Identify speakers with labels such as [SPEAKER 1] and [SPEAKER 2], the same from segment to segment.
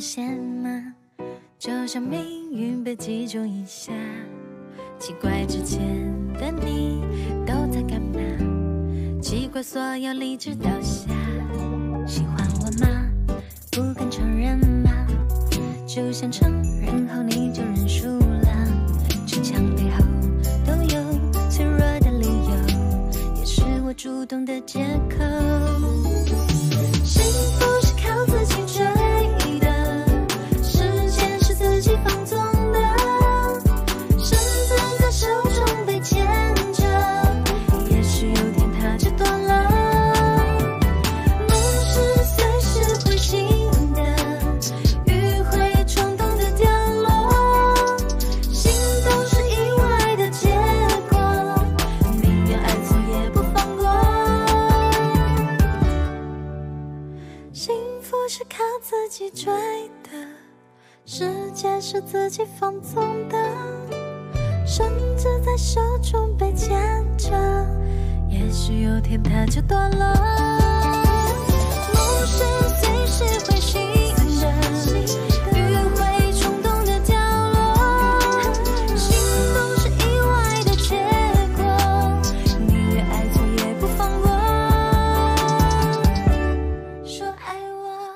[SPEAKER 1] 现吗？就像命运被击中一下，奇怪之前的你都在干嘛？奇怪所有理智倒下，喜欢我吗？不敢承认吗？就像承认后你就认输了，逞强背后都有脆弱的理由，也是我主动的借口。幸福是靠自己追的，时间是自己放纵的，绳子在手中被牵着，也许有天它就断了。梦是随时会醒的，迂回冲动的掉落，心动是意外的结果，没有爱错也不放过。幸福是靠自己追的，世界是自己放纵的，绳子在手中被牵着，也许有天它就断了。梦是随时会醒的，迂回冲动的掉落，心动是意外的结果，宁愿爱错也不放过。说爱我。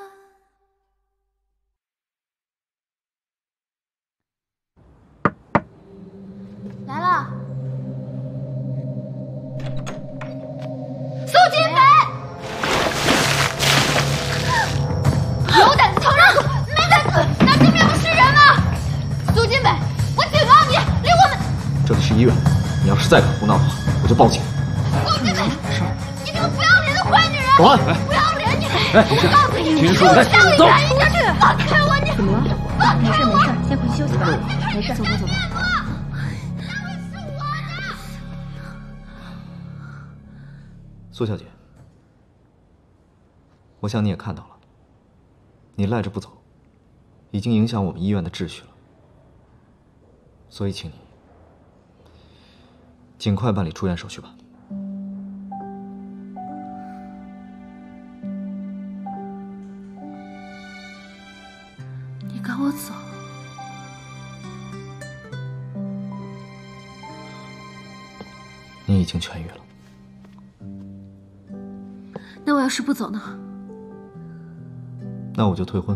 [SPEAKER 2] 来了，苏金北，有胆子凑热度，没胆子拿真面目示人吗？苏金北，我警告你，离我们……
[SPEAKER 3] 这里是医院，你要是再敢胡闹的话，我就报警。
[SPEAKER 2] 苏金北，你这个不要脸的坏女人！
[SPEAKER 3] 保安，
[SPEAKER 2] 不要脸你！
[SPEAKER 3] 哎，
[SPEAKER 2] 我告诉你，
[SPEAKER 3] 听说
[SPEAKER 2] 我教你
[SPEAKER 3] 走
[SPEAKER 2] 忍一下去！放开我你！
[SPEAKER 4] 怎么了？
[SPEAKER 2] 放开我！
[SPEAKER 4] 没事，先回去休息吧。没事，走吧走吧。
[SPEAKER 3] 苏小姐，我想你也看到了，你赖着不走，已经影响我们医院的秩序了，所以请你尽快办理出院手续吧。
[SPEAKER 4] 你赶我走？
[SPEAKER 3] 你已经痊愈了。
[SPEAKER 4] 那我要是不走呢？
[SPEAKER 3] 那我就退婚。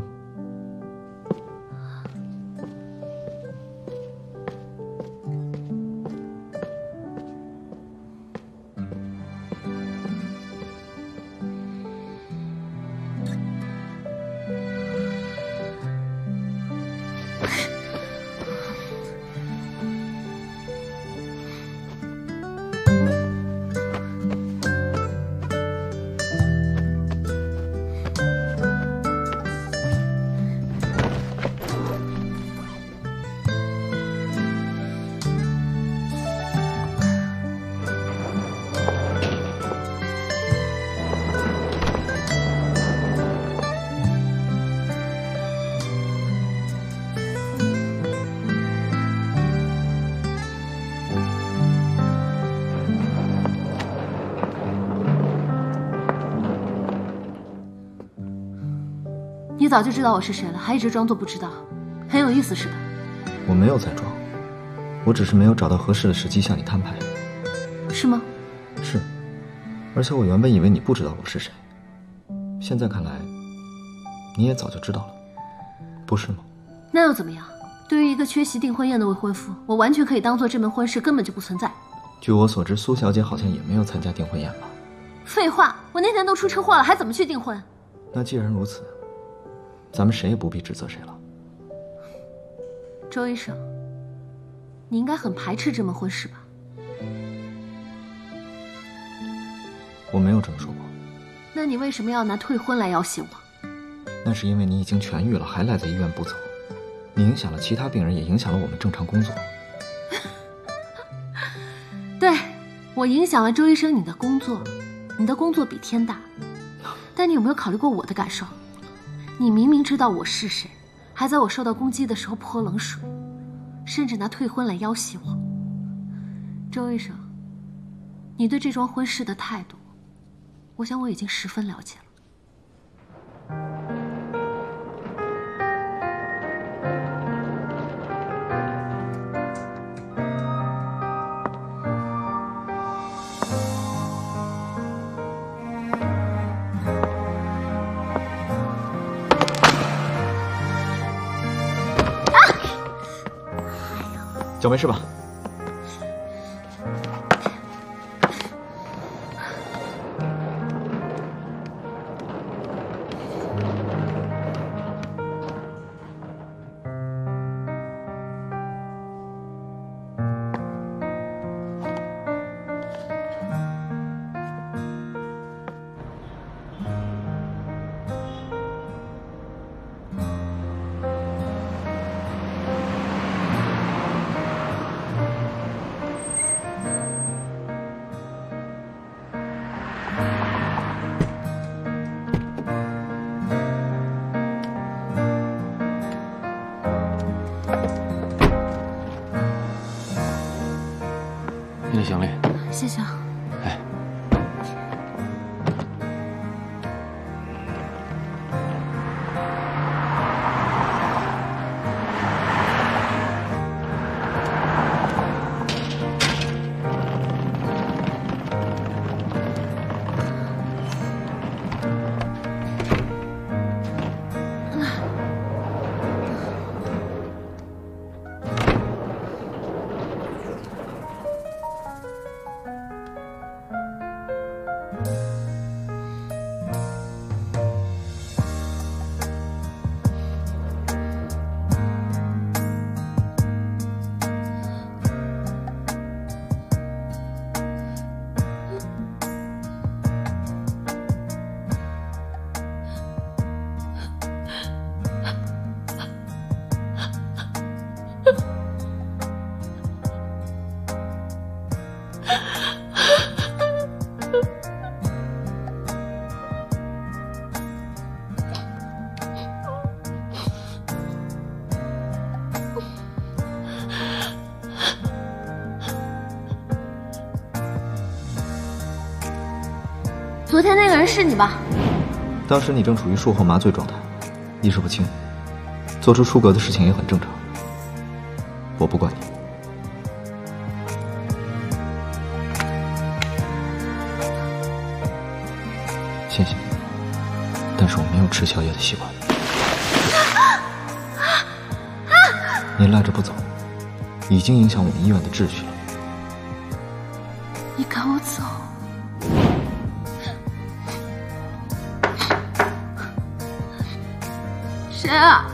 [SPEAKER 4] 你早就知道我是谁了，还一直装作不知道，很有意思是吧？
[SPEAKER 3] 我没有在装，我只是没有找到合适的时机向你摊牌。
[SPEAKER 4] 是吗？
[SPEAKER 3] 是，而且我原本以为你不知道我是谁，现在看来，你也早就知道了，不是吗？
[SPEAKER 4] 那又怎么样？对于一个缺席订婚宴的未婚夫，我完全可以当做这门婚事根本就不存在。
[SPEAKER 3] 据我所知，苏小姐好像也没有参加订婚宴吧？
[SPEAKER 4] 废话，我那天都出车祸了，还怎么去订婚？
[SPEAKER 3] 那既然如此，咱们谁也不必指责谁了。
[SPEAKER 4] 周医生，你应该很排斥这门婚事吧？
[SPEAKER 3] 我没有这么说过。
[SPEAKER 4] 那你为什么要拿退婚来要挟我？
[SPEAKER 3] 那是因为你已经痊愈了，还赖在医院不走，你影响了其他病人，也影响了我们正常工作。
[SPEAKER 4] 对，我影响了周医生你的工作，你的工作比天大。但你有没有考虑过我的感受？你明明知道我是谁，还在我受到攻击的时候泼冷水，甚至拿退婚来要挟我。周医生，你对这桩婚事的态度，我想我已经十分了解了。
[SPEAKER 3] 脚没事吧？
[SPEAKER 5] 你的行李，
[SPEAKER 4] 谢谢啊。
[SPEAKER 5] 哎，
[SPEAKER 4] 昨天那个人是你吧？
[SPEAKER 3] 当时你正处于术后麻醉状态，意识不清，做出出格的事情也很正常。我不怪你。谢谢你，但是我没有吃宵夜的习惯。你赖着不走，已经影响我们医院的秩序了。
[SPEAKER 4] 你赶我走。谁啊？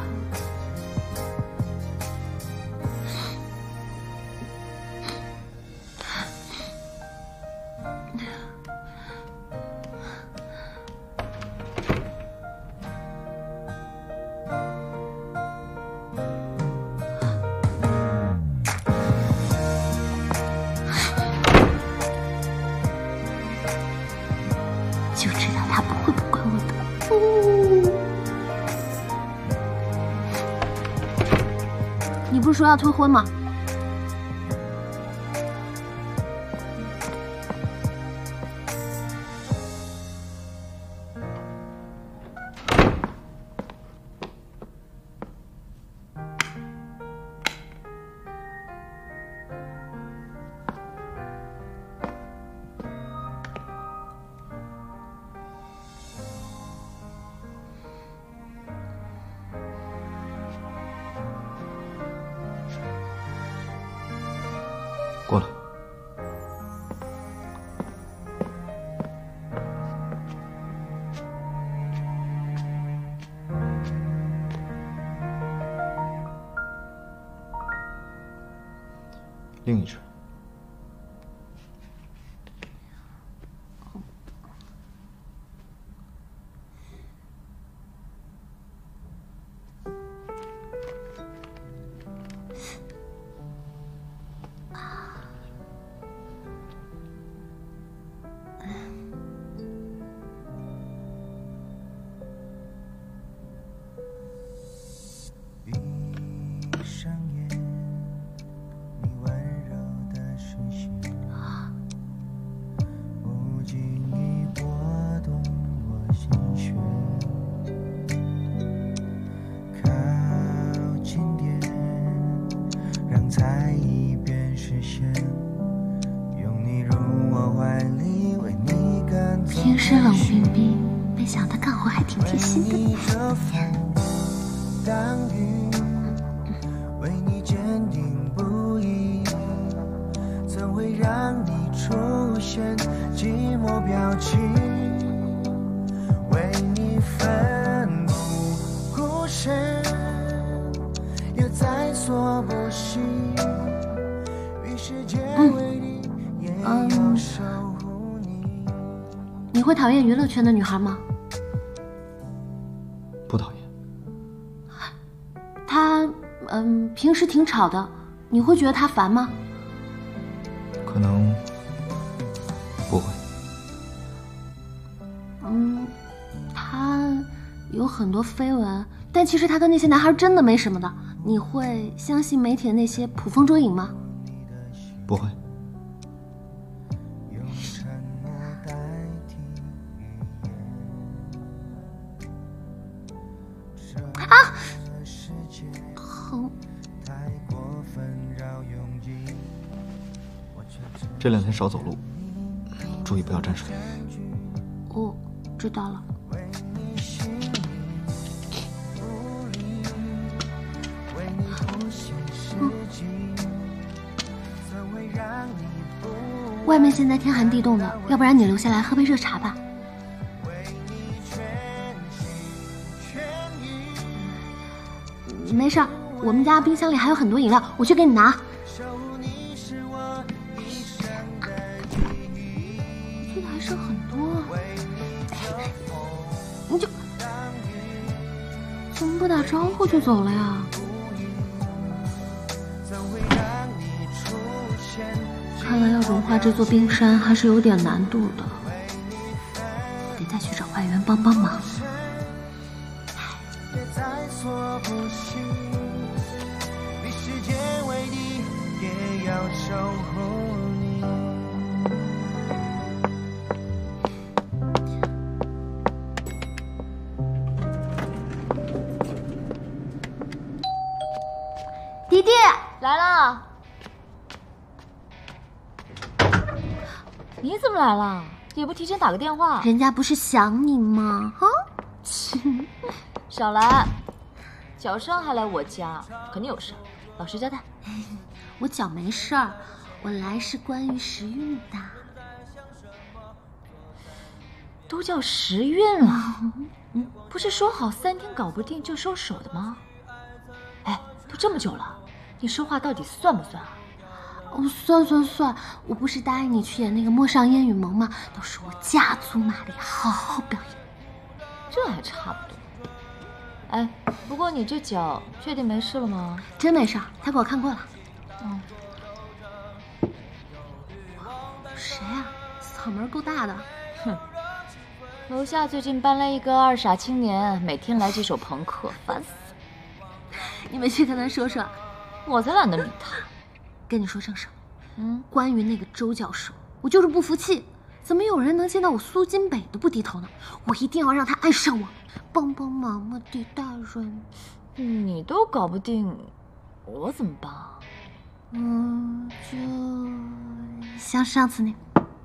[SPEAKER 4] 就知道他不会不管我的。你不是说要退婚吗？
[SPEAKER 3] 过了。另一只。平时冷冰冰，没想到干活还挺贴心的。
[SPEAKER 6] 为你坚定不移。
[SPEAKER 5] 现寂寞表情，为你奋不顾身，也在所不惜。与世界为敌，也要守护你。
[SPEAKER 4] 你会讨厌娱乐圈的女孩吗？
[SPEAKER 3] 不讨厌。
[SPEAKER 4] 她，平时挺吵的，你会觉得她烦吗？
[SPEAKER 3] 可能不会。
[SPEAKER 4] 她有很多绯闻，但其实她跟那些男孩真的没什么的。你会相信媒体的那些捕风捉影吗？
[SPEAKER 3] 不会。
[SPEAKER 4] 啊！疼。
[SPEAKER 3] 这2天少走路，注意不要沾水。
[SPEAKER 4] 哦，知道了。外面现在天寒地冻的，要不然你留下来喝杯热茶吧。没事儿，我们家冰箱里还有很多饮料，我去给你拿。我记得还剩很多，你就怎么不打招呼就走了呀？看来要融化这座冰山还是有点难度的，得再去找外援帮帮忙。弟弟
[SPEAKER 2] 来了，你怎么来了？也不提前打个电话。
[SPEAKER 4] 人家不是想你吗？啊！
[SPEAKER 2] 少来，脚伤还来我家，肯定有事，老实交代。
[SPEAKER 4] 我脚没事儿，我来是关于时运的。
[SPEAKER 2] 都叫时运了，不是说好3天搞不定就收手的吗？哎，都这么久了，你说话到底算不算啊？
[SPEAKER 4] 哦，算，我不是答应你去演那个《陌上烟雨蒙》吗？都是我加足马力，好好表演。
[SPEAKER 2] 这还差不多。哎，不过你这脚确定没事了吗？
[SPEAKER 4] 真没事儿，他给我看过了。谁啊？嗓门够大的。
[SPEAKER 2] 哼，楼下最近搬来一个2傻青年，每天来几首朋克，烦死了。
[SPEAKER 4] 你们去跟他说说。
[SPEAKER 2] 我才懒得理他。
[SPEAKER 4] 跟你说正事，关于那个周教授，我就是不服气，怎么有人能见到我苏金北都不低头呢？我一定要让他爱上我，帮帮忙嘛，狄大人。
[SPEAKER 2] 你都搞不定，我怎么帮？
[SPEAKER 4] 就像上次那。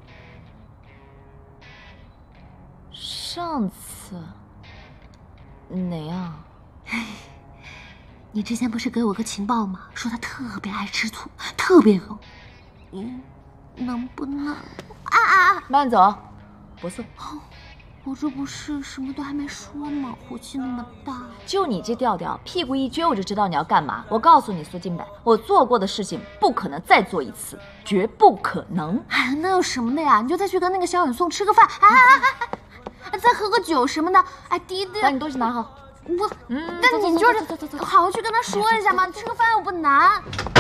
[SPEAKER 2] 上次哪样？
[SPEAKER 4] 你之前不是给我个情报吗？说他特别爱吃醋，特别横。能不能
[SPEAKER 2] 慢走，不送。
[SPEAKER 4] 我这不是什么都还没说吗？火气那么大。
[SPEAKER 2] 就你这调调，屁股一撅我就知道你要干嘛。我告诉你，苏金北，我做过的事情不可能再做一次，绝不可能。
[SPEAKER 4] 哎，那有什么的呀？你就再去跟那个小远送吃个饭，再喝个酒什么的。哎，弟弟，
[SPEAKER 2] 把你东西拿好。
[SPEAKER 4] 不，但你就是
[SPEAKER 2] 走，
[SPEAKER 4] 好好去跟他说一下嘛，吃个饭又不难。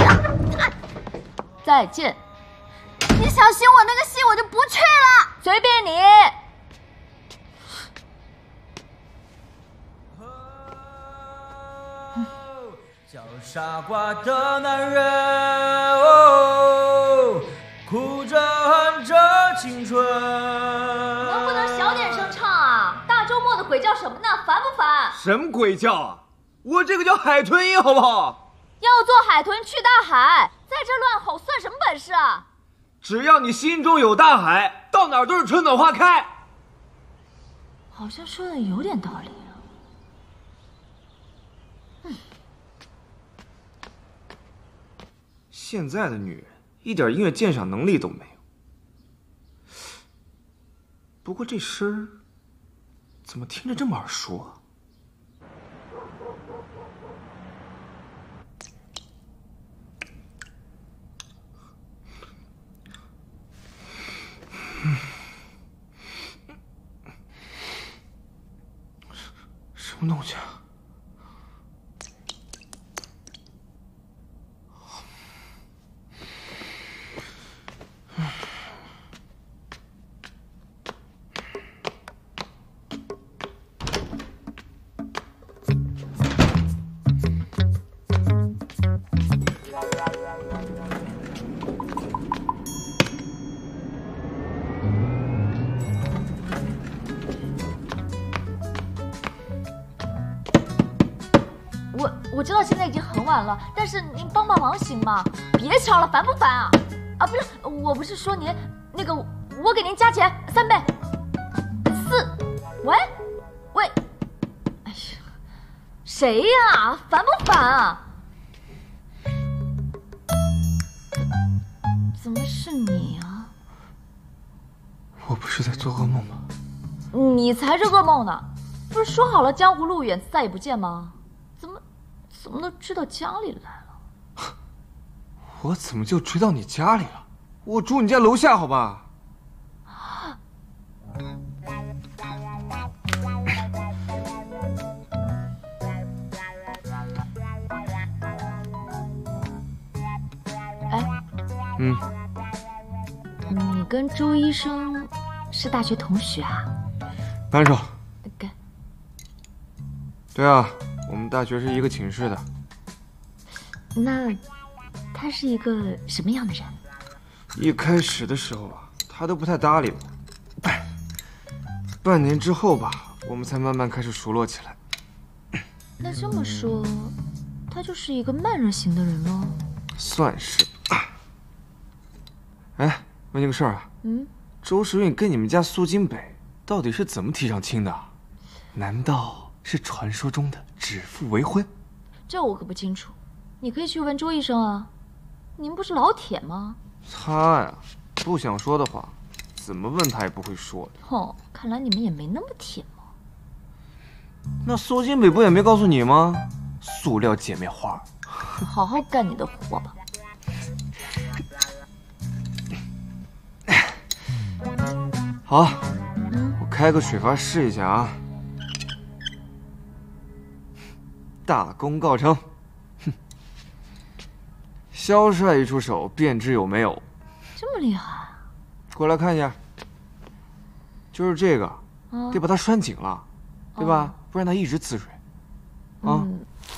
[SPEAKER 2] 再见。
[SPEAKER 4] 你小心我那个戏我就不去了。
[SPEAKER 2] 随便你。
[SPEAKER 5] 叫傻瓜的男人，哭着喊着青春。
[SPEAKER 2] 能不能小点声唱啊？大周末的鬼叫什么呢？烦不烦？
[SPEAKER 6] 什么鬼叫啊？我这个叫海豚音，好不好？
[SPEAKER 2] 要做海豚去大海，在这乱吼算什么本事啊？
[SPEAKER 6] 只要你心中有大海，到哪儿都是春暖花开。
[SPEAKER 2] 好像说的有点道理啊。
[SPEAKER 6] 现在的女人一点音乐鉴赏能力都没有。 不过这声儿怎么听着这么耳熟啊？什么东西啊？
[SPEAKER 2] 我知道现在已经很晚了，但是您帮帮忙行吗？别敲了，烦不烦啊？啊，不是，我不是说您那个，我给您加钱3倍，4，喂，哎呀，谁呀？烦不烦啊？怎么是你啊？
[SPEAKER 6] 我不是在做噩梦吗？
[SPEAKER 2] 你才是噩梦呢！不是说好了江湖路远再也不见吗？怎么都追到家里来了？
[SPEAKER 6] 我怎么就追到你家里了？我住你家楼下，好吧？
[SPEAKER 2] 哎，你跟周医生是大学同学啊？
[SPEAKER 6] 扳手。
[SPEAKER 2] 给。
[SPEAKER 6] 对啊。我们大学是一个寝室的。
[SPEAKER 2] 那他是一个什么样的人？
[SPEAKER 6] 一开始的时候啊，他都不太搭理我。半年之后吧，我们才慢慢开始熟络起来。
[SPEAKER 2] 那这么说，他就是一个慢热型的人喽？
[SPEAKER 6] 算是。哎，问你个事儿啊。周时运跟你们家苏金北到底是怎么提上亲的？难道是传说中的指腹为婚？
[SPEAKER 2] 这我可不清楚，你可以去问周医生啊。您不是老铁吗？
[SPEAKER 6] 他呀，不想说的话，怎么问他也不会说的。
[SPEAKER 2] 哦，看来你们也没那么铁嘛。
[SPEAKER 6] 那苏金北不也没告诉你吗？塑料姐妹花。
[SPEAKER 2] 好好干你的活吧。
[SPEAKER 6] 好，我开个水阀试一下啊。大功告成，哼！萧帅一出手，便知有没有。
[SPEAKER 2] 这么厉害？
[SPEAKER 6] 过来看一下，就是这个，得把它拴紧了，对吧？不然它一直呲水。啊！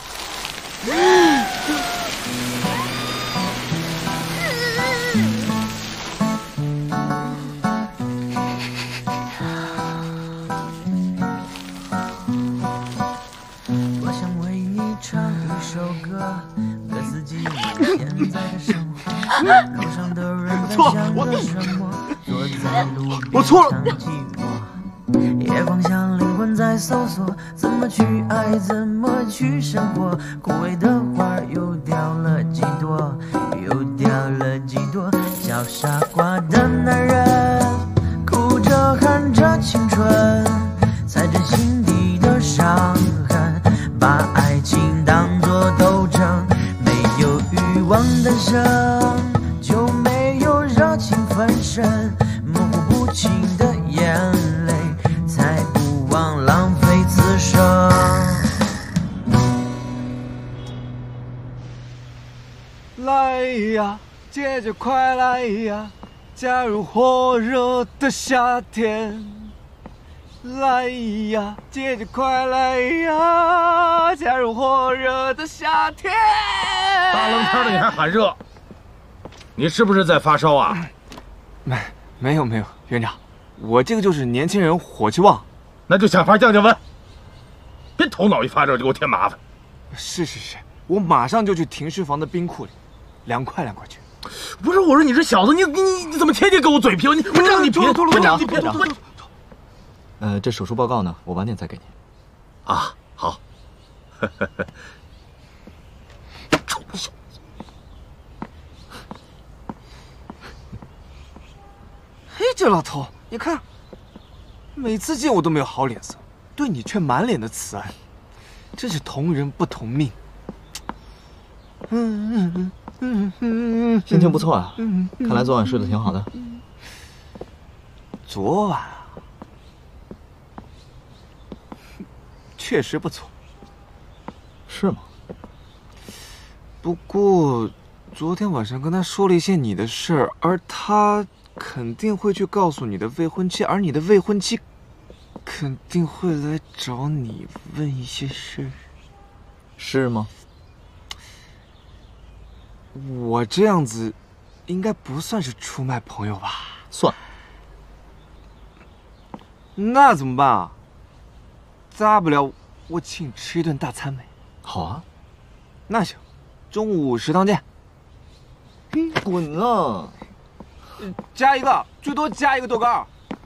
[SPEAKER 6] 我错了。
[SPEAKER 5] 夜光下灵魂在搜索，怎么去爱，怎么去生活。枯萎的花又掉了几朵，又掉了几朵。叫傻瓜的男人，哭着喊着青春，踩着心底的伤痕，把爱情当作斗争。没有欲望诞生，就没有热情分身。模糊不清的眼泪，才不枉浪费此生。
[SPEAKER 6] 来呀，姐姐快来呀，加入火热的夏天。来呀，姐姐快来呀，加入火热的夏天。
[SPEAKER 7] 大冷天的你还喊热，你是不是在发烧啊？
[SPEAKER 6] 没有，院长，我这个就是年轻人火气旺。
[SPEAKER 7] 那就想法降降温，别头脑一发热就给我添麻烦。
[SPEAKER 6] 是，我马上就去停尸房的冰库里，凉快去。
[SPEAKER 7] 不是，我说你这小子，你怎么天天给我嘴皮？我让你别
[SPEAKER 3] 院长，
[SPEAKER 7] 你别脱。
[SPEAKER 3] 这手术报告呢，我晚点再给您。
[SPEAKER 7] 啊，好。臭小子！
[SPEAKER 6] 嘿，这老头，你看， 每次见我都没有好脸色，对你却满脸的慈爱，真是同人不同命。
[SPEAKER 3] 心情不错啊，看来昨晚睡得挺好的。
[SPEAKER 6] 昨晚啊，确实不错。
[SPEAKER 3] 是吗？
[SPEAKER 6] 不过，昨天晚上跟他说了一些你的事儿，而他肯定会去告诉你的未婚妻，而你的未婚妻肯定会来找你问一些事儿，
[SPEAKER 3] 是吗？
[SPEAKER 6] 我这样子，应该不算是出卖朋友吧？
[SPEAKER 3] 算。
[SPEAKER 6] 那怎么办啊？大不了我请你吃一顿大餐呗。
[SPEAKER 3] 好啊。
[SPEAKER 6] 那行，中午食堂见。
[SPEAKER 3] 滚啊！
[SPEAKER 6] 加一个，最多加一个豆干。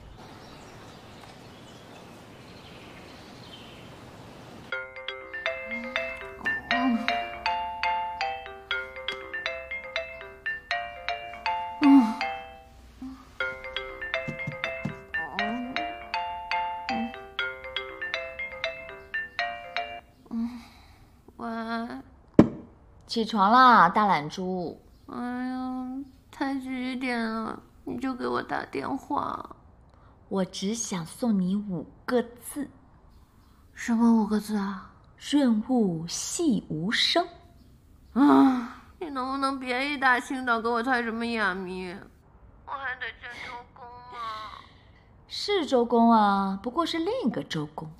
[SPEAKER 4] 晚安。
[SPEAKER 2] 起床啦，大懒猪！
[SPEAKER 4] 哎呀，才几点了，你就给我打电话？
[SPEAKER 2] 我只想送你5个字。
[SPEAKER 4] 什么5个字啊？
[SPEAKER 2] 润物细无声。
[SPEAKER 4] 啊，你能不能别一大清早给我猜什么哑谜？我还得见周公啊。
[SPEAKER 2] 是周公啊，不过是另一个周公。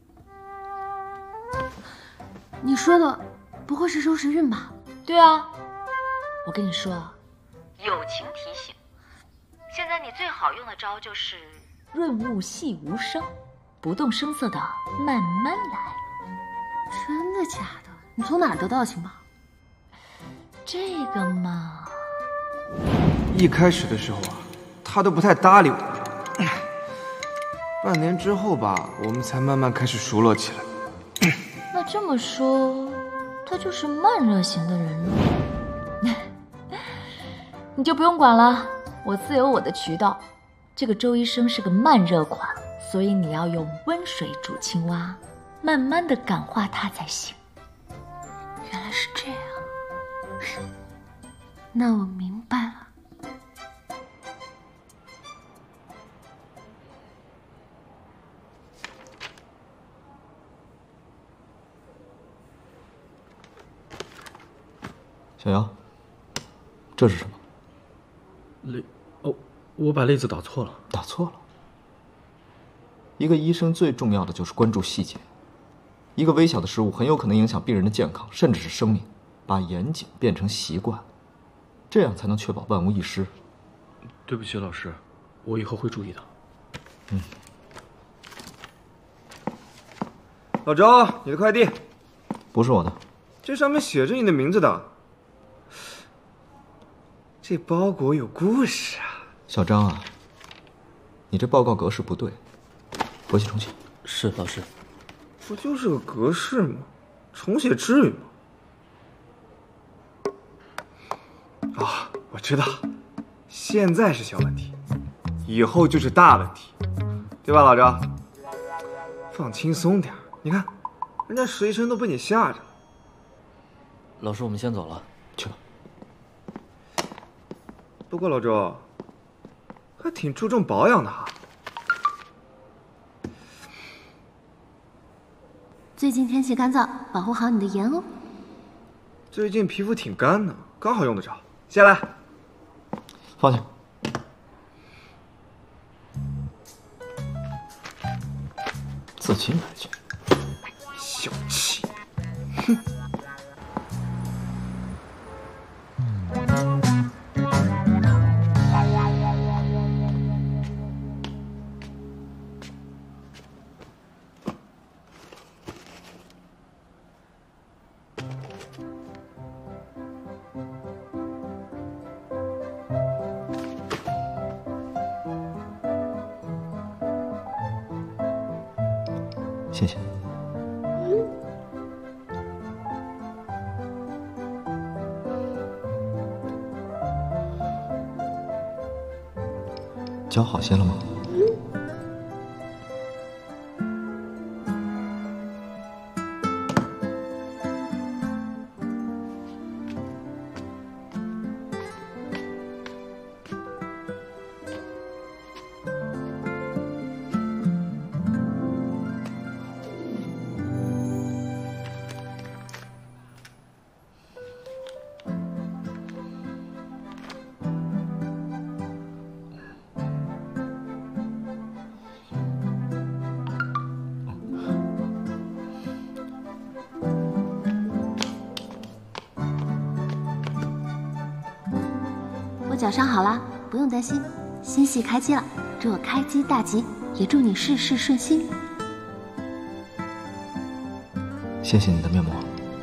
[SPEAKER 4] 你说的不会是周时运吧？
[SPEAKER 2] 对啊，我跟你说，友情提醒，现在你最好用的招就是润物细无声，不动声色的慢慢来。
[SPEAKER 4] 真的假的？你从哪儿得到的情报？
[SPEAKER 2] 这个嘛，
[SPEAKER 6] 一开始的时候啊，他都不太搭理我，半年之后吧，我们才慢慢开始熟络起来。
[SPEAKER 2] 那这么说，他就是慢热型的人了。你就不用管了，我自有我的渠道。这个周医生是个慢热款，所以你要用温水煮青蛙，慢慢的感化他才行。
[SPEAKER 4] 原来是这样，那我明白了。
[SPEAKER 3] 小姚，这是什么？
[SPEAKER 8] 类，哦，我把类字打错了。
[SPEAKER 3] 打错了。一个医生最重要的就是关注细节，一个微小的失误很有可能影响病人的健康，甚至是生命。把严谨变成习惯，这样才能确保万无一失。
[SPEAKER 8] 对不起，老师，我以后会注意的。
[SPEAKER 6] 老周，你的快递。
[SPEAKER 3] 不是我的。
[SPEAKER 6] 这上面写着你的名字的。这包裹有故事啊。
[SPEAKER 3] 小张啊，你这报告格式不对，回去重写。
[SPEAKER 8] 是，老师。
[SPEAKER 6] 不就是个格式吗？重写至于吗？啊，我知道，现在是小问题，以后就是大问题，对吧，老周？放轻松点，你看，人家实习生都被你吓着了。
[SPEAKER 8] 老师，我们先走了，
[SPEAKER 3] 去吧。
[SPEAKER 6] 不过老周，还挺注重保养的哈。
[SPEAKER 4] 最近天气干燥，保护好你的颜哦。
[SPEAKER 6] 最近皮肤挺干的，刚好用得着。下来，
[SPEAKER 3] 放下。自己买去。
[SPEAKER 6] 小气。哼。
[SPEAKER 3] 谢谢。脚好些了吗？
[SPEAKER 4] 小伤好啦，不用担心。新戏开机了，祝我开机大吉，也祝你事事顺心。
[SPEAKER 3] 谢谢你的面膜。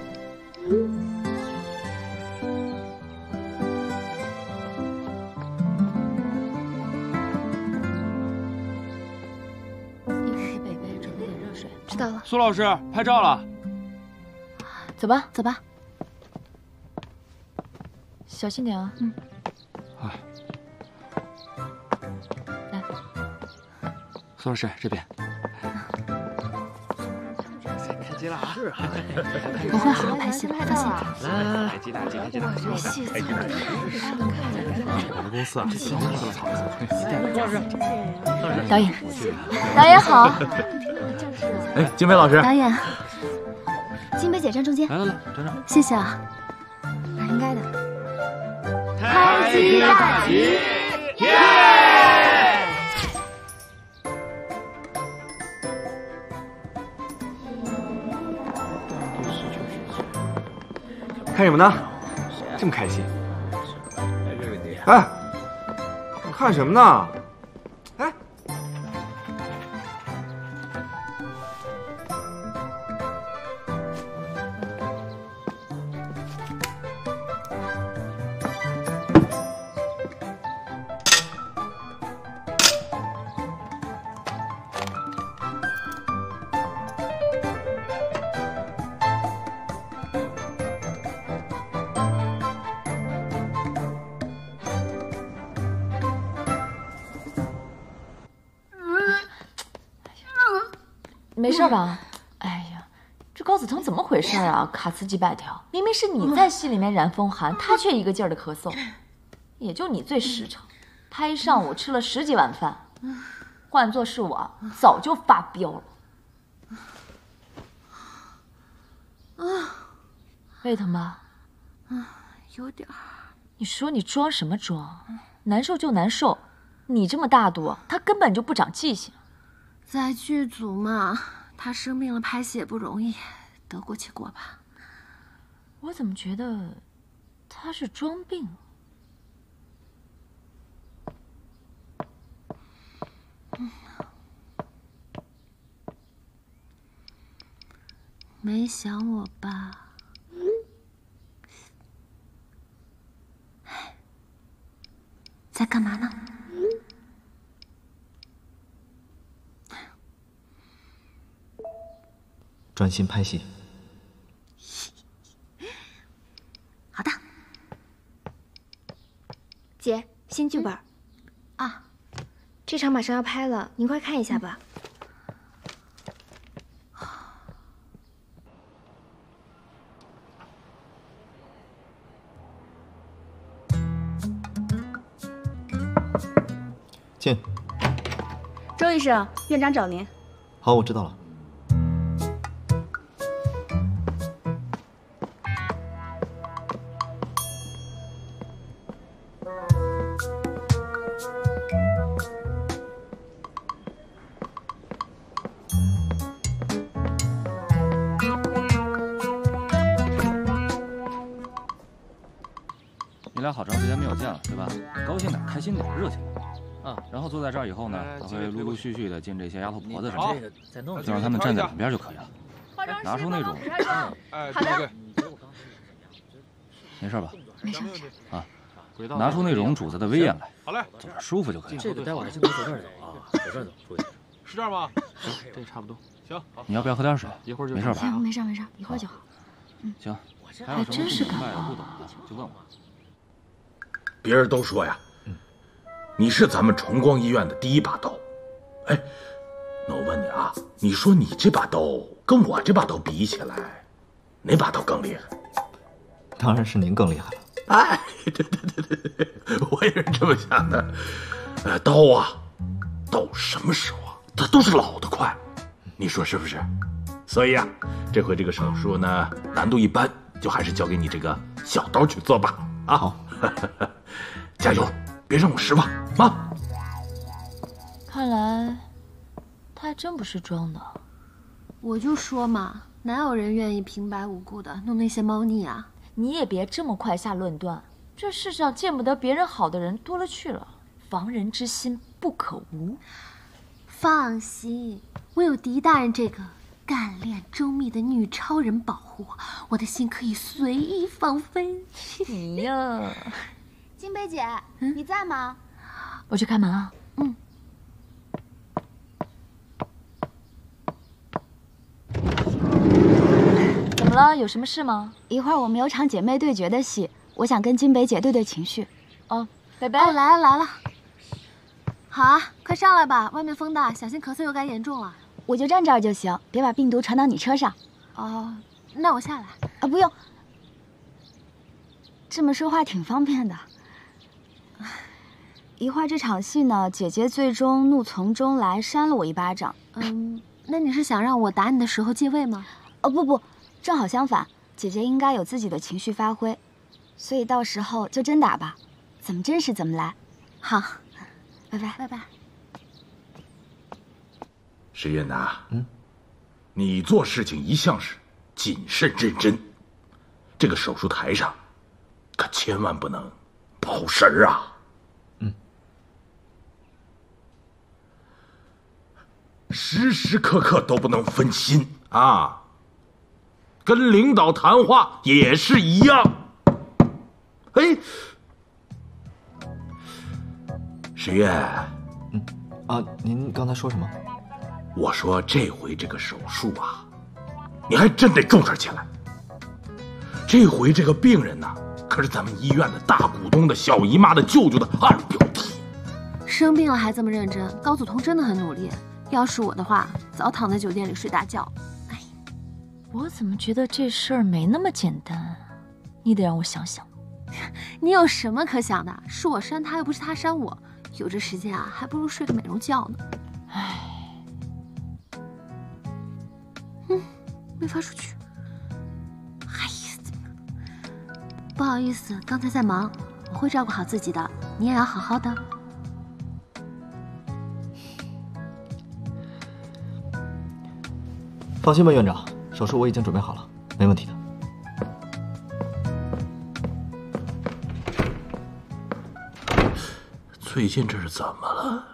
[SPEAKER 2] 给北北准备点热水。
[SPEAKER 4] 知道了。
[SPEAKER 6] 苏老师，拍照了。
[SPEAKER 2] 走吧，
[SPEAKER 4] 走吧。
[SPEAKER 2] 小心点啊。嗯。来，
[SPEAKER 6] 苏老师这边。
[SPEAKER 8] 开机了啊！是啊，
[SPEAKER 4] 我会好好拍戏的，放心。
[SPEAKER 8] 来，开机大吉，开机大吉！
[SPEAKER 2] 这戏怎么
[SPEAKER 8] 我们公司啊，行了，
[SPEAKER 2] 导演，导演好。
[SPEAKER 7] 哎，金梅老师，
[SPEAKER 4] 导演，
[SPEAKER 9] 金杯姐站中间。
[SPEAKER 8] 来，站这。
[SPEAKER 4] 谢谢啊。
[SPEAKER 9] 蛮应该的。
[SPEAKER 2] 开机大吉！耶！
[SPEAKER 6] 看什么呢？这么开心？哎，你看什么呢？哎，
[SPEAKER 2] 没事吧？哎呀，这高子腾怎么回事啊？卡词几百条，明明是你在戏里面染风寒，他却一个劲儿的咳嗽。也就你最实诚，拍一上午吃了10几碗饭，换做是我，早就发飙了。胃疼吧？
[SPEAKER 4] 有点儿。
[SPEAKER 2] 你说你装什么装？难受就难受，你这么大度，他根本就不长记性。
[SPEAKER 4] 在剧组嘛，他生病了，拍戏也不容易，得过且过吧。
[SPEAKER 2] 我怎么觉得他是装病？
[SPEAKER 4] 没想我吧？在干嘛呢？
[SPEAKER 3] 专心拍戏。
[SPEAKER 4] 好的。
[SPEAKER 9] 姐，新剧本
[SPEAKER 4] 啊，
[SPEAKER 9] 这场马上要拍了，您快看一下吧。
[SPEAKER 3] 进。
[SPEAKER 10] 周医生，院长找您。
[SPEAKER 3] 好，我知道了。
[SPEAKER 11] 你俩好长时间没有见了，对吧？高兴点，开心点，热情点。啊，然后坐在这儿以后呢，他会陆陆续续的进这些丫头婆子身上，就让他们站在两边就可以了。拿出那种，
[SPEAKER 10] 好的，
[SPEAKER 11] 没事吧？
[SPEAKER 9] 没事。
[SPEAKER 11] 啊，拿出那种主子的威严来。
[SPEAKER 6] 好嘞，
[SPEAKER 11] 坐着舒服就可以了。
[SPEAKER 8] 这个待会儿就从这儿走啊，走这儿走，注意。
[SPEAKER 6] 是这儿吗？
[SPEAKER 8] 行，这差不多。
[SPEAKER 6] 行，
[SPEAKER 11] 你要不要喝点水？
[SPEAKER 8] 一会儿就
[SPEAKER 11] 没事吧？
[SPEAKER 9] 行，没事，一会儿就好。
[SPEAKER 11] 行，
[SPEAKER 2] 还真是感冒。
[SPEAKER 11] 不懂的就问我。
[SPEAKER 7] 别人都说呀，你是咱们崇光医院的第一把刀。哎，那我问你啊，你说你这把刀跟我这把刀比起来，哪把刀更厉害？
[SPEAKER 3] 当然是您更厉害了。
[SPEAKER 7] 哎，对，我也是这么想的。刀啊，到什么时候啊，它都是老得快，你说是不是？所以啊，这回这个手术呢，难度一般，就还是交给你这个小刀去做吧。啊，好，加油，别让我失望啊！
[SPEAKER 2] 看来他还真不是装的。
[SPEAKER 4] 我就说嘛，哪有人愿意平白无故的弄那些猫腻啊？
[SPEAKER 2] 你也别这么快下论断， 这世上见不得别人好的人多了去了，防人之心不可无。
[SPEAKER 4] 放心，我有狄大人这个干练周密的女超人保护我的心可以随意放飞。
[SPEAKER 2] 你呀，
[SPEAKER 9] 金杯姐，你在吗？
[SPEAKER 2] 我去开门啊。怎么了？有什么事吗？
[SPEAKER 9] 一会儿我们有场姐妹对决的戏，我想跟金杯姐对对情绪。
[SPEAKER 2] 哦，贝贝，
[SPEAKER 4] 来了来了。好啊，快上来吧，外面风大，小心咳嗽又该严重了。
[SPEAKER 9] 我就站这儿就行，别把病毒传到你车上。
[SPEAKER 4] 哦，那我下来。
[SPEAKER 9] 啊，不用。这么说话挺方便的。一会儿这场戏呢，姐姐最终怒从中来，扇了我一巴掌。
[SPEAKER 4] 那你是想让我打你的时候借位吗？
[SPEAKER 9] 哦不，正好相反，姐姐应该有自己的情绪发挥，所以到时候就真打吧，怎么真实怎么来。
[SPEAKER 4] 好，
[SPEAKER 9] 拜拜
[SPEAKER 4] 拜拜。
[SPEAKER 7] 石韵呐，你做事情一向是谨慎认真，这个手术台上可千万不能跑神儿啊。时时刻刻都不能分心啊！跟领导谈话也是一样。哎，石韵，
[SPEAKER 3] 您刚才说什么？
[SPEAKER 7] 我说这回这个手术啊，你还真得重视起来。这回这个病人呢，可是咱们医院的大股东的小姨妈的舅舅的二表弟。
[SPEAKER 4] 生病了还这么认真，高祖通真的很努力。要是我的话，早躺在酒店里睡大觉。哎，
[SPEAKER 2] 我怎么觉得这事儿没那么简单？你得让我想想。
[SPEAKER 4] 你有什么可想的？是我扇他，又不是他扇我。有这时间啊，还不如睡个美容觉呢。
[SPEAKER 2] 唉，
[SPEAKER 4] 没发出去。哎呀，不好意思，刚才在忙，我会照顾好自己的，你也要好好的。
[SPEAKER 3] 放心吧，院长，手术我已经准备好了，没问题的。
[SPEAKER 7] 最近这是怎么了？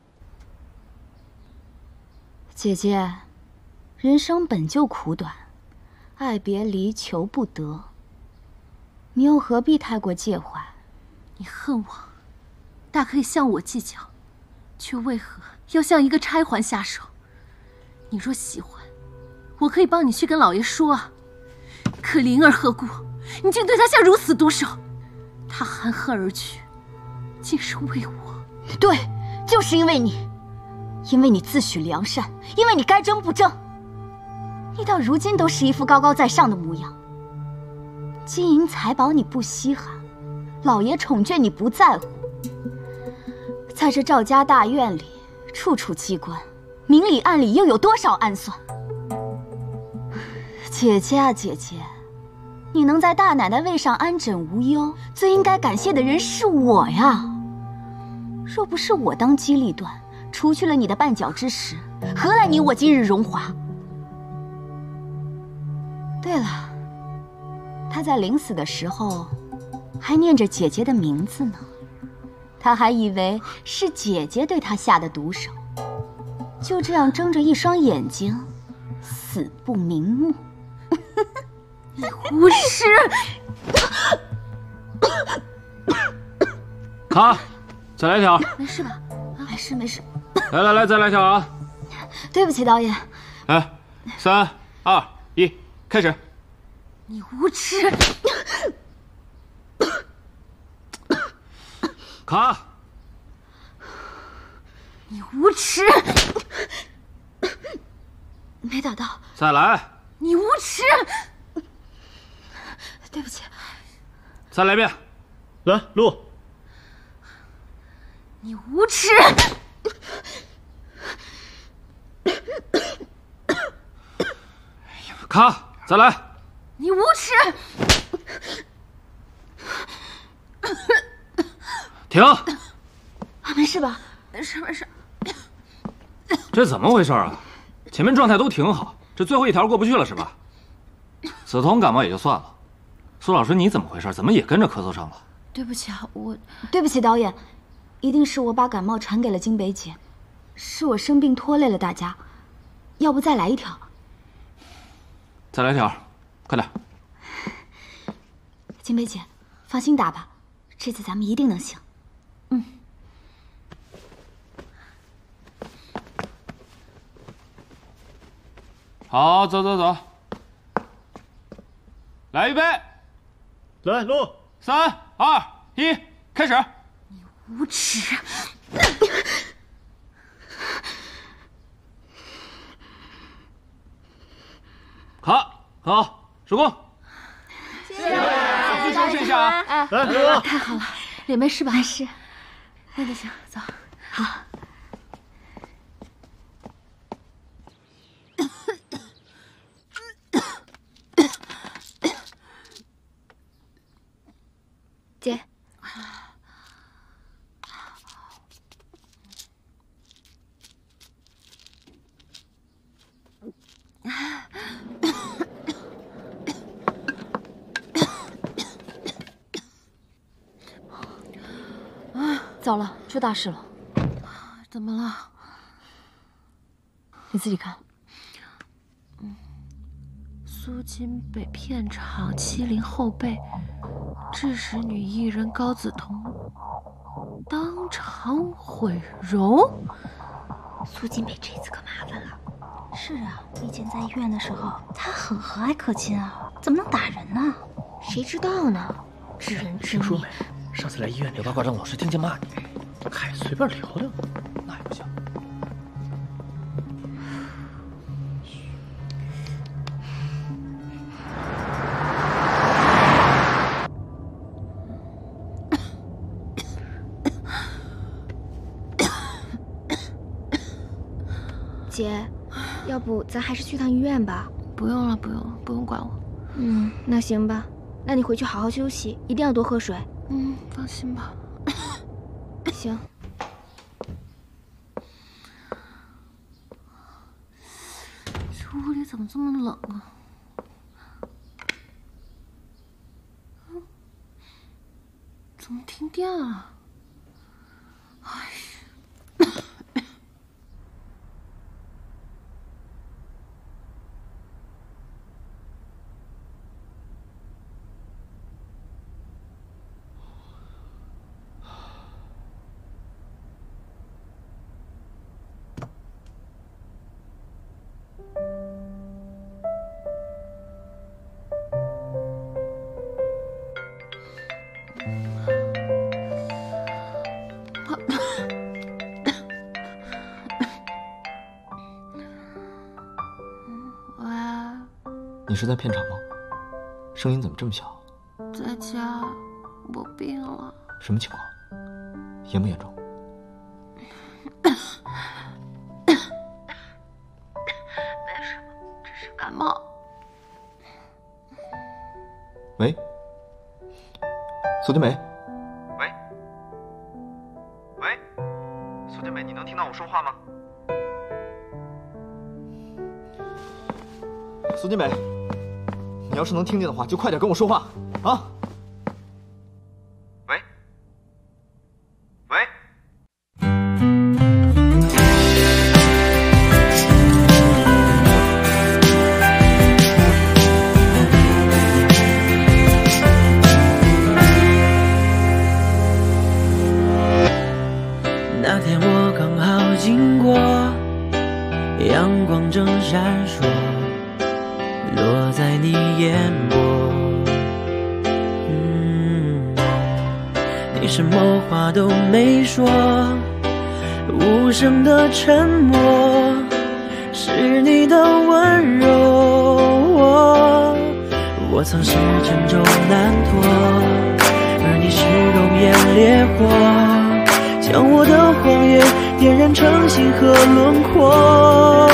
[SPEAKER 9] 姐姐，人生本就苦短，爱别离，求不得，你又何必太过介怀？
[SPEAKER 4] 你恨我，大可以向我计较，却为何要向一个差环下手？你若喜欢，我可以帮你去跟老爷说啊。可灵儿何故，你竟对他下如此毒手？他含恨而去，竟是为我。
[SPEAKER 9] 对，就是因为你，因为你自诩良善，因为你该争不争。你到如今都是一副高高在上的模样。金银财宝你不稀罕，老爷宠眷你不在乎。在这赵家大院里，处处机关，明里暗里又有多少暗算？姐姐啊姐姐，你能在大奶奶位上安枕无忧，最应该感谢的人是我呀。若不是我当机立断，除去了你的绊脚之石，何来你我今日荣华？对了，他在临死的时候还念着姐姐的名字呢，他还以为是姐姐对他下的毒手，就这样睁着一双眼睛，死不瞑目。
[SPEAKER 4] 你无耻！
[SPEAKER 11] 卡，再来一条。
[SPEAKER 4] 没事吧？
[SPEAKER 9] 没事没事。
[SPEAKER 11] 来，再来一条啊！
[SPEAKER 9] 对不起，导演。
[SPEAKER 11] 来，3、2、1，开始。
[SPEAKER 4] 你无耻！
[SPEAKER 11] 卡。
[SPEAKER 4] 你无耻！
[SPEAKER 9] 没打到。
[SPEAKER 11] 再来。
[SPEAKER 4] 你无耻！
[SPEAKER 9] 对不起。
[SPEAKER 11] 再来一遍。
[SPEAKER 8] 来，录。
[SPEAKER 4] 你无耻！
[SPEAKER 11] 卡，再来。
[SPEAKER 4] 你无耻！
[SPEAKER 11] 停。
[SPEAKER 9] 没事吧？
[SPEAKER 4] 没事。
[SPEAKER 11] 这怎么回事啊？前面状态都挺好，这最后一条过不去了是吧？梓潼感冒也就算了，苏老师你怎么回事？怎么也跟着咳嗽上了？
[SPEAKER 4] 对不起啊，
[SPEAKER 9] 对不起，导演，一定是我把感冒传给了金北姐，是我生病拖累了大家，要不再来一条？
[SPEAKER 11] 再来条，快点。
[SPEAKER 9] 金北姐，放心打吧，这次咱们一定能行。嗯。
[SPEAKER 11] 好，走走走。来，预备，
[SPEAKER 8] 来录
[SPEAKER 11] ，3、2、1，开始。
[SPEAKER 9] 无耻！
[SPEAKER 11] 好，好，收工。
[SPEAKER 2] 谢谢大家，
[SPEAKER 11] 去收拾一下啊！
[SPEAKER 2] 哎，
[SPEAKER 8] 来，录。
[SPEAKER 4] 太好了，脸没事吧？
[SPEAKER 9] 没事。
[SPEAKER 4] 那就行，走。
[SPEAKER 9] 好。姐，
[SPEAKER 2] 糟了，出大事了！
[SPEAKER 4] 怎么了？
[SPEAKER 2] 你自己看。
[SPEAKER 4] 苏金北片场欺凌后辈，致使女艺人高梓潼当场毁容。
[SPEAKER 12] 苏金北这次可麻烦了。是啊，以前在医院的时候，他很和蔼可亲啊，怎么能打人呢？谁知道呢？知人知面。
[SPEAKER 8] 听说没？上次来医院那个挂张老师听见骂你，嗨，随便聊聊，
[SPEAKER 11] 那也不行。
[SPEAKER 12] 姐，要不咱还是去趟医院吧？
[SPEAKER 4] 不用了，不用了，不用管我。
[SPEAKER 12] 那行吧，那你回去好好休息，一定要多喝水。
[SPEAKER 4] 放心吧。
[SPEAKER 12] 行。
[SPEAKER 4] 这屋里怎么这么冷啊？怎么停电了？哎呀！
[SPEAKER 3] 你是在片场吗？声音怎么这么小？
[SPEAKER 4] 在家，我病了。
[SPEAKER 3] 什么情况？严不严重？
[SPEAKER 4] 没什么，只是感冒。
[SPEAKER 3] 喂，苏金梅。
[SPEAKER 6] 喂，喂，苏金梅，你能听到我说话吗？
[SPEAKER 3] 苏金梅，你要是能听见的话，就快点跟我说话啊！
[SPEAKER 6] 喂，喂。
[SPEAKER 5] 那天我刚好经过，阳光正闪烁，落在你眼波。你什么话都没说，无声的沉默是你的温柔。我曾是沉重难脱，而你是容颜烈火，将我的谎言点燃成星河轮廓。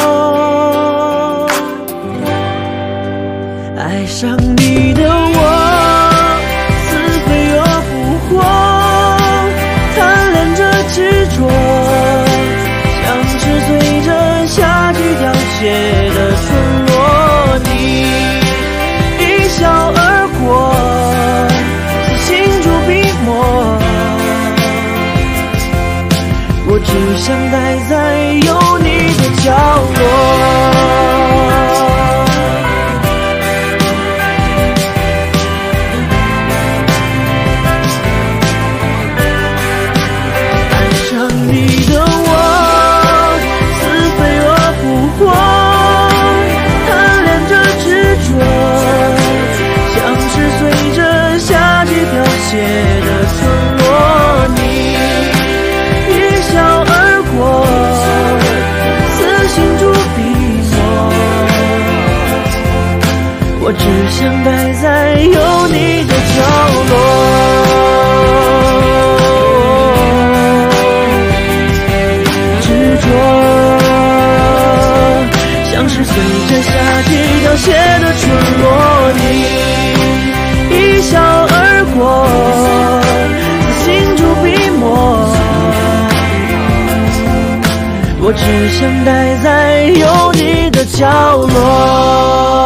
[SPEAKER 5] 爱上你的我，似飞蛾扑火，贪恋着执着，像是随着夏季凋谢的村落。你一笑而过，似心竹笔墨， 我只想待在有你的角落，执着，像是随着夏季凋谢的春落，你一笑而过，心住笔墨，我只想待在有你的角落。